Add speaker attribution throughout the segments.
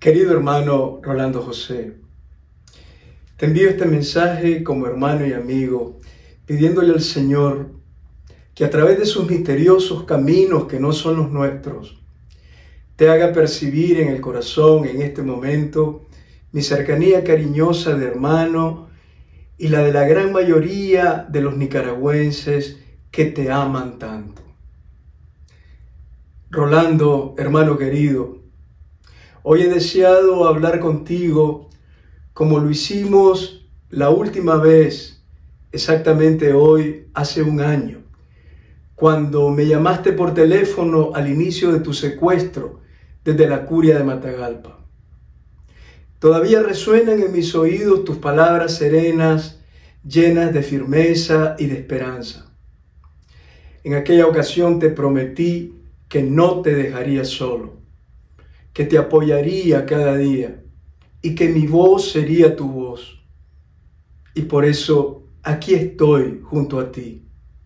Speaker 1: Querido hermano Rolando José, te envío este mensaje como hermano y amigo, pidiéndole al Señor que a través de sus misteriosos caminos que no son los nuestros, te haga percibir en el corazón en este momento mi cercanía cariñosa de hermano y la de la gran mayoría de los nicaragüenses que te aman tanto. Rolando, hermano querido, hoy he deseado hablar contigo como lo hicimos la última vez, exactamente hoy, hace un año, cuando me llamaste por teléfono al inicio de tu secuestro desde la Curia de Matagalpa. Todavía resuenan en mis oídos tus palabras serenas, llenas de firmeza y de esperanza. En aquella ocasión te prometí que no te dejaría solo, que te apoyaría cada día y que mi voz sería tu voz. Y por eso aquí estoy junto a ti.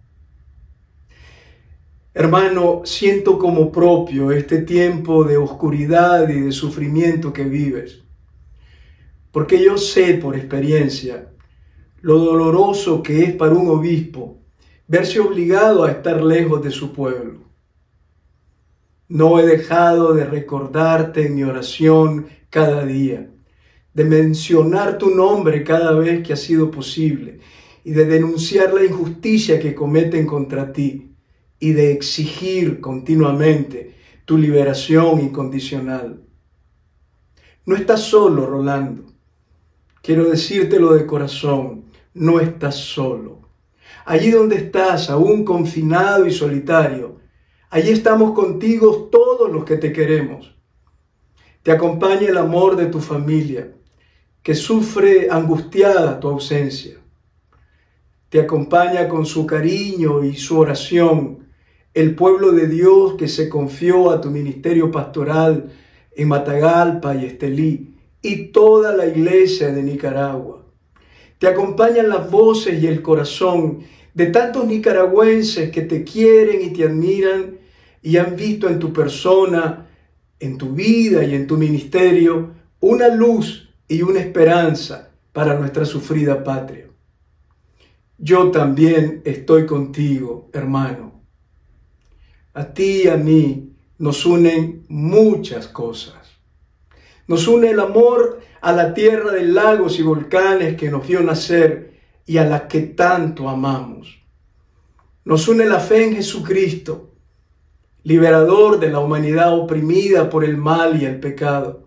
Speaker 1: Hermano, siento como propio este tiempo de oscuridad y de sufrimiento que vives, porque yo sé por experiencia lo doloroso que es para un obispo verse obligado a estar lejos de su pueblo. No he dejado de recordarte en mi oración cada día, de mencionar tu nombre cada vez que ha sido posible y de denunciar la injusticia que cometen contra ti y de exigir continuamente tu liberación incondicional. No estás solo, Rolando. Quiero decírtelo de corazón, no estás solo. Allí donde estás, aún confinado y solitario, allí estamos contigo todos los que te queremos. Te acompaña el amor de tu familia, que sufre angustiada tu ausencia. Te acompaña con su cariño y su oración el pueblo de Dios que se confió a tu ministerio pastoral en Matagalpa y Estelí y toda la iglesia de Nicaragua. Te acompañan las voces y el corazón de tantos nicaragüenses que te quieren y te admiran y han visto en tu persona, en tu vida y en tu ministerio, una luz y una esperanza para nuestra sufrida patria. Yo también estoy contigo, hermano. A ti y a mí nos unen muchas cosas. Nos une el amor a la tierra de lagos y volcanes que nos vio nacer y a la que tanto amamos. Nos une la fe en Jesucristo, liberador de la humanidad oprimida por el mal y el pecado.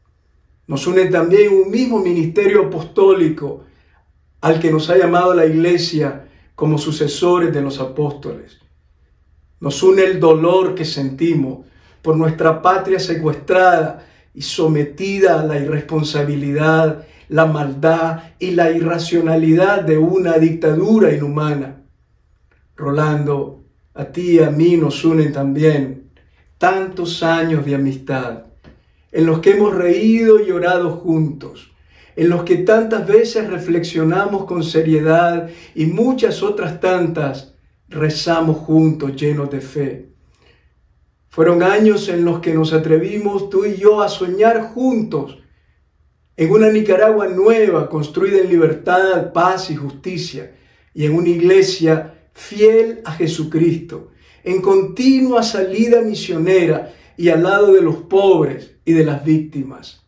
Speaker 1: Nos une también un mismo ministerio apostólico al que nos ha llamado la Iglesia como sucesores de los apóstoles. Nos une el dolor que sentimos por nuestra patria secuestrada y sometida a la irresponsabilidad, la maldad y la irracionalidad de una dictadura inhumana. Rolando, a ti y a mí nos unen también tantos años de amistad, en los que hemos reído y llorado juntos, en los que tantas veces reflexionamos con seriedad y muchas otras tantas rezamos juntos llenos de fe. Fueron años en los que nos atrevimos tú y yo a soñar juntos en una Nicaragua nueva, construida en libertad, paz y justicia, y en una iglesia fiel a Jesucristo, en continua salida misionera y al lado de los pobres y de las víctimas.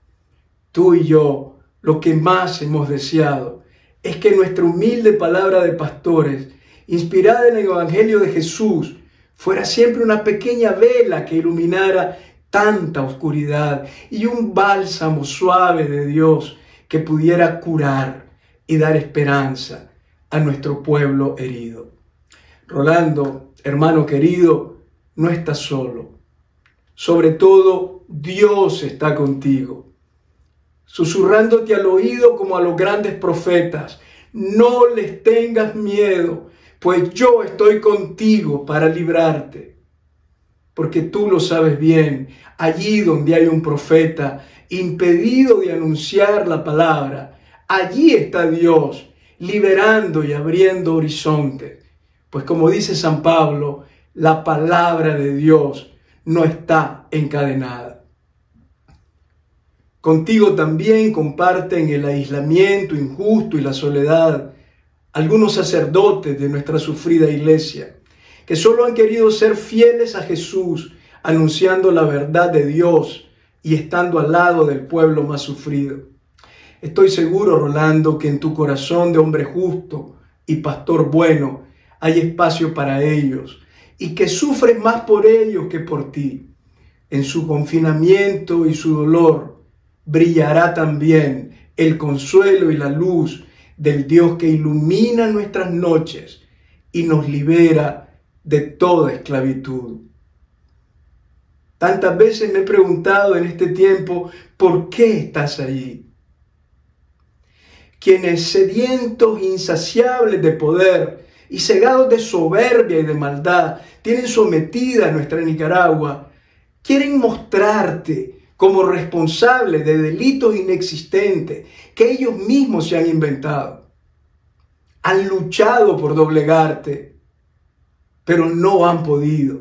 Speaker 1: Tú y yo, lo que más hemos deseado es que nuestra humilde palabra de pastores, inspirada en el Evangelio de Jesús, fuera siempre una pequeña vela que iluminara tanta oscuridad y un bálsamo suave de Dios que pudiera curar y dar esperanza a nuestro pueblo herido. Rolando, hermano querido, no estás solo. Sobre todo, Dios está contigo, susurrándote al oído como a los grandes profetas. No les tengas miedo, pues yo estoy contigo para librarte. Porque tú lo sabes bien, allí donde hay un profeta impedido de anunciar la palabra, allí está Dios, liberando y abriendo horizontes. Pues como dice San Pablo, la palabra de Dios no está encadenada. Contigo también comparten el aislamiento injusto y la soledad algunos sacerdotes de nuestra sufrida iglesia, que solo han querido ser fieles a Jesús, anunciando la verdad de Dios y estando al lado del pueblo más sufrido. Estoy seguro, Rolando, que en tu corazón de hombre justo y pastor bueno hay espacio para ellos y que sufres más por ellos que por ti. En su confinamiento y su dolor brillará también el consuelo y la luz del Dios que ilumina nuestras noches y nos libera de toda esclavitud. Tantas veces me he preguntado en este tiempo, ¿por qué estás allí? Quienes sedientos, insaciables de poder y cegados de soberbia y de maldad tienen sometida a nuestra Nicaragua, quieren mostrarte como responsable de delitos inexistentes que ellos mismos se han inventado. Han luchado por doblegarte, pero no han podido.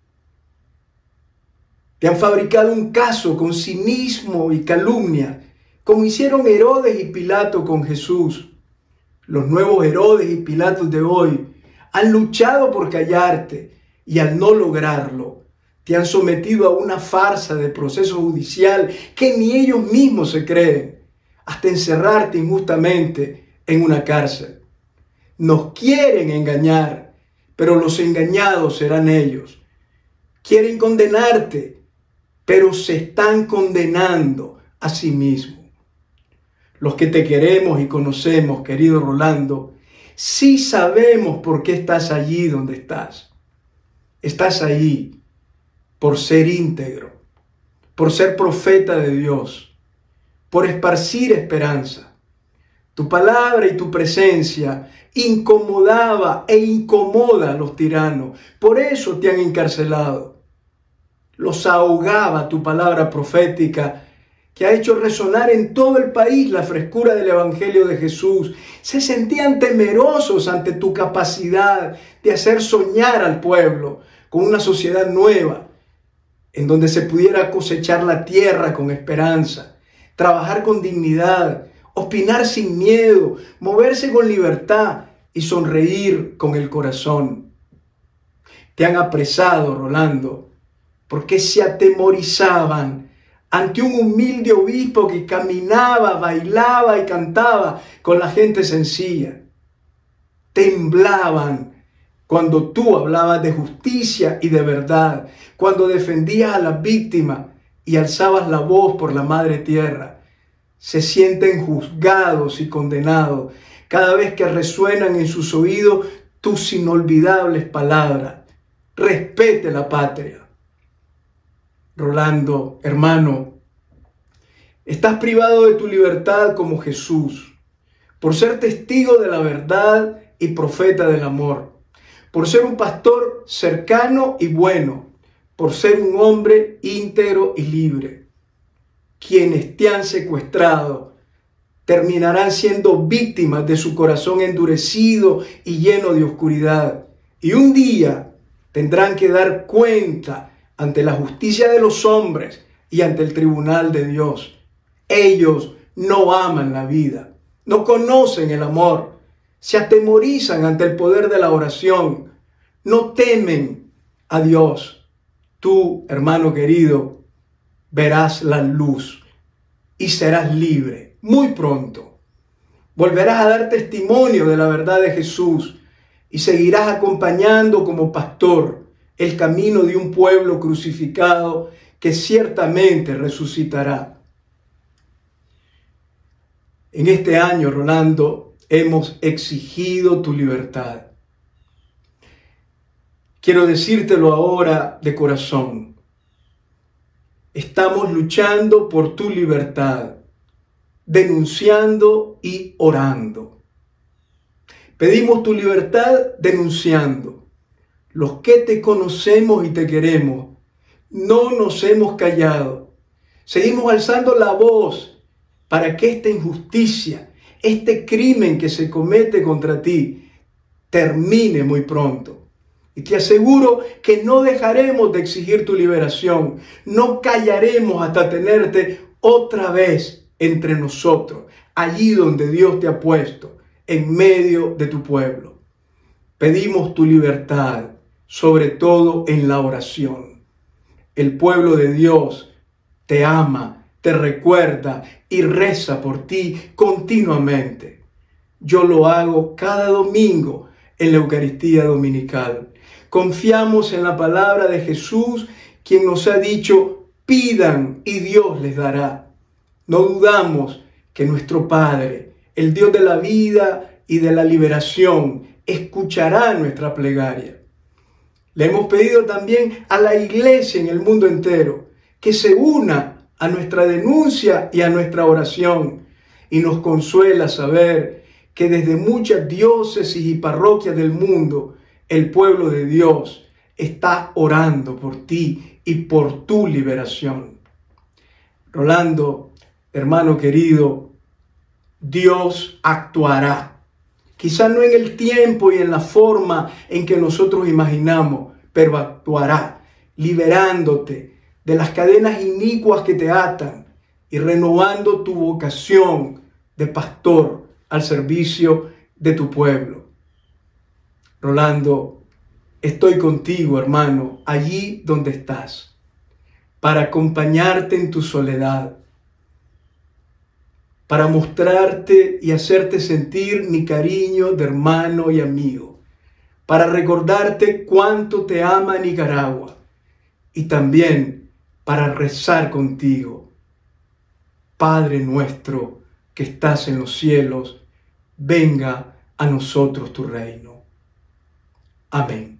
Speaker 1: Te han fabricado un caso con cinismo y calumnia, como hicieron Herodes y Pilato con Jesús. Los nuevos Herodes y Pilatos de hoy han luchado por callarte y al no lograrlo, te han sometido a una farsa de proceso judicial que ni ellos mismos se creen, hasta encerrarte injustamente en una cárcel. Nos quieren engañar, pero los engañados serán ellos. Quieren condenarte, pero se están condenando a sí mismos. Los que te queremos y conocemos, querido Rolando, sí sabemos por qué estás allí donde estás. Estás allí por ser íntegro, por ser profeta de Dios, por esparcir esperanza. Tu palabra y tu presencia incomodaba e incomoda a los tiranos. Por eso te han encarcelado. Los ahogaba tu palabra profética, que ha hecho resonar en todo el país la frescura del Evangelio de Jesús. Se sentían temerosos ante tu capacidad de hacer soñar al pueblo con una sociedad nueva, en donde se pudiera cosechar la tierra con esperanza, trabajar con dignidad, opinar sin miedo, moverse con libertad y sonreír con el corazón. Te han apresado, Rolando, porque se atemorizaban ante un humilde obispo que caminaba, bailaba y cantaba con la gente sencilla. Temblaban cuando tú hablabas de justicia y de verdad, cuando defendías a las víctimas y alzabas la voz por la madre tierra. Se sienten juzgados y condenados cada vez que resuenan en sus oídos tus inolvidables palabras. Respete la patria. Rolando, hermano, estás privado de tu libertad como Jesús, por ser testigo de la verdad y profeta del amor, por ser un pastor cercano y bueno, por ser un hombre íntegro y libre. Quienes te han secuestrado terminarán siendo víctimas de su corazón endurecido y lleno de oscuridad. Y un día tendrán que dar cuenta ante la justicia de los hombres y ante el tribunal de Dios. Ellos no aman la vida, no conocen el amor, se atemorizan ante el poder de la oración, no temen a Dios. Tú, hermano querido, verás la luz y serás libre muy pronto. Volverás a dar testimonio de la verdad de Jesús y seguirás acompañando como pastor el camino de un pueblo crucificado que ciertamente resucitará. En este año, Rolando, hemos exigido tu libertad. Quiero decírtelo ahora de corazón. Estamos luchando por tu libertad, denunciando y orando. Pedimos tu libertad denunciando. Los que te conocemos y te queremos, no nos hemos callado. Seguimos alzando la voz para que esta injusticia, este crimen que se comete contra ti, termine muy pronto. Y te aseguro que no dejaremos de exigir tu liberación. No callaremos hasta tenerte otra vez entre nosotros, allí donde Dios te ha puesto, en medio de tu pueblo. Pedimos tu libertad, sobre todo en la oración. El pueblo de Dios te ama, te recuerda y reza por ti continuamente. Yo lo hago cada domingo en la Eucaristía Dominical. Confiamos en la palabra de Jesús, quien nos ha dicho: pidan y Dios les dará. No dudamos que nuestro Padre, el Dios de la vida y de la liberación, escuchará nuestra plegaria. Le hemos pedido también a la Iglesia en el mundo entero que se una a nuestra denuncia y a nuestra oración. Y nos consuela saber que desde muchas diócesis y parroquias del mundo, el pueblo de Dios está orando por ti y por tu liberación. Rolando, hermano querido, Dios actuará. Quizá no en el tiempo y en la forma en que nosotros imaginamos, pero actuará, liberándote de las cadenas inicuas que te atan y renovando tu vocación de pastor al servicio de tu pueblo. Rolando, estoy contigo, hermano, allí donde estás, para acompañarte en tu soledad, para mostrarte y hacerte sentir mi cariño de hermano y amigo, para recordarte cuánto te ama Nicaragua y también para rezar contigo. Padre nuestro que estás en los cielos, venga a nosotros tu reino. Amén.